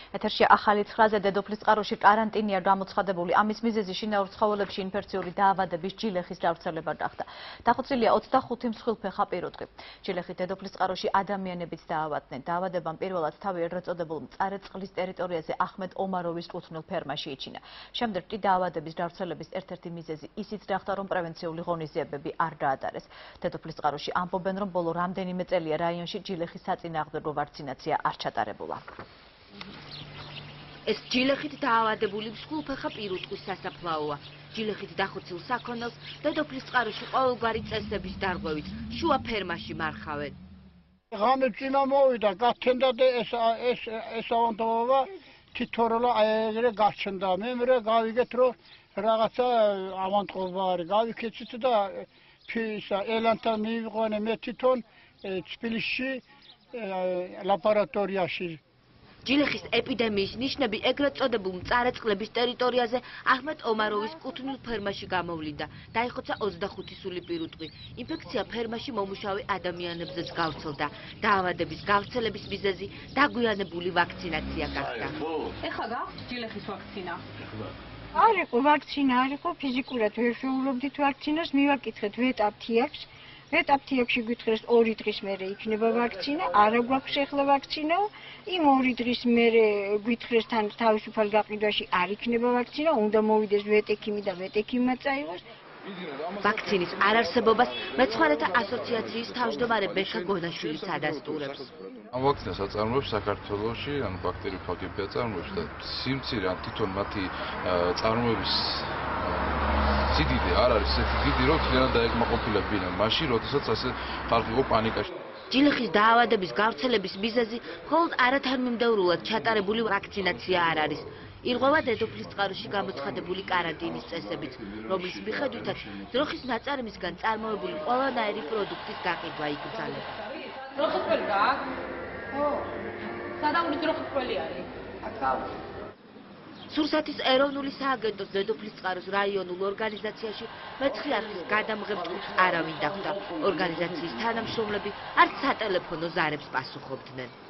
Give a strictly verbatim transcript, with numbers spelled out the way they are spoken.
ეთერში ახალი ცხრაზე დედოფლის წყაროში კარანტინია გამოცხადებული. ამის მიზეზი შინაურ ცხოველებში ინფექციური დაავადების ჯილეხის გავრცელება გახდა. დახოცილია ოცდახუთი მსხვილფეხა პირუტყვი. ჯილეხით დედოფლის წყაროში ადამიანებიც დაავადდნენ. დაავადებამ პირველად თავი ეგრეთ წოდებულ მწარე წყლის ტერიტორიაზე ახმედ ომაროვის კუთვნილ ფერმაში იჩინა. შემდეგ კი დაავადების გავრცელების ერთ-ერთი მიზეზი ისიც გახდა, რომ პრევენციული ღონისძიებები არ გაატარეს. დედოფლის წყაროში ამბობენ, რომ ბოლო რამდენიმე წელია რაიონში ჯილეხის საწინააღმდეგო ვაქცინაცია არ ჩატარებულა. ეს ჯილეხით დაავადებული მსხვილფეხა პირუტყვის სასაფლაოა. ჯილეხით დახოცილ საქონელს დედოფლის წყაროში ყოველგვარი წესების დარღვევით შუა ფერმაში მარხავენ. ღამე წინა მოვიდა, გათენდა და ეს ეს ესაუნდობა თითოროლა აეგრე გაჩნდა. მე მე გავიგეთ, რომ რაღაცა ავანტყობა არის. გავიქეცით და ფისა ელანთან მივიყვანე მე თვითონ თბილისში ლაბორატორიაში. ჯილეხის ეპიდემიის ნიშნები ეგრეთ წოდებულ მწარე წყლების ტერიტორიაზე ახმედ ომაროვის კუთვნილ ფერმაში გამოვლინდა. დაიხოცა ოცდახუთი სული პირუტყვი. ინფექცია ფერმაში მომუშავე ადამიანებზეც გავრცელდა. დაავადების გავრცელების მიზეზი დაგვიანებული ვაქცინაცია გახდა. ეხლა გაქვთ ჯილეხის ვაქცინა? არ იყო ვაქცინა, არ იყო ფიზიკურად ვერ შეულობდით ვაქცინას, მივაკითხეთ ვეტაპთი აქვს. ვეტაპთიებში გითხრეს ორი დღის მერე იქნება ვაქცინა, არა გვაქვს ახლა ვაქცინა. იმ ორი დღის მერე გითხრეს თან თავისუფალ გაყიდვაში არ იქნება ვაქცინა, უნდა მოვიდეს ვეტექიმი და ვეტექიმმა წაიღოს. ვაქცინის არარსებობას მეცხვარეთა ასოციაციის თავმჯდომარე ბექა გონაშვილიც ადასტურებს. ამ ვაქცინას აწარმოებს საქართველოში, ანუ ბაქტერიურ ფაგები აწარმოებს და სიმცირე ან თვითონ მათი წარმოების სიდიდე არ არის ესეთი დიდი, რომ თლიანად დაეკმაყოფილებინა მაშინ, როდესაც ასე ხალხი იყო პანიკაში. ჯილეხის დაავადების გავრცელების მიზეზი მხოლოდ არათანმიმდევრულად ჩატარებული ვაქცინაცია არ არის. ირღვევა დედოფლის წყაროში გამოცხადებული კარანტინის წესებიც, რომლის მიხედვითაც ძროხის ნაწარმისგან წარმოებული ყველანაირი პროდუქტის გაყიდვა იკრძალება. ძროხისკველი გააქვთ? ხო. სადაური ძროხისკველი არის? აქ. სურსათის ეროვნული სააგენტოს დედოფლის წყაროს რაიონულ ორგანიზაციაში მეცხრე არხის გადამღებ ჯგუფს არავინ დახვდა. ორგანიზაციის თანამშრომლები არც სატელეფონო ზარებს პასუხობდნენ.